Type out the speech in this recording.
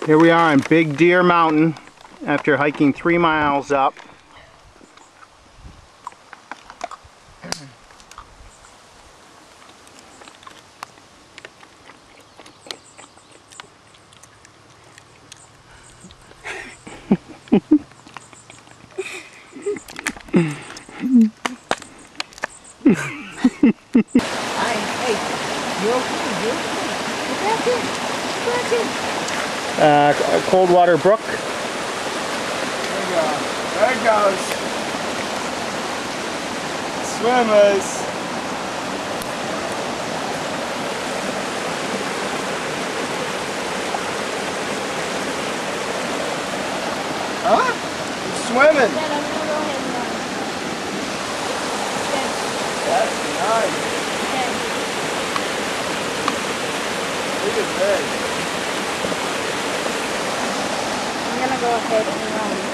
Here we are on Big Deer Mountain after hiking 3 miles up. Hey, you okay? Get back in. Get back in. Coldwater Brook. There we go. There it goes. Swimmers. Huh? You're swimming. Dad, I'm gonna go ahead and run. That's nice. Dad, Look at this. I'm gonna go ahead and run.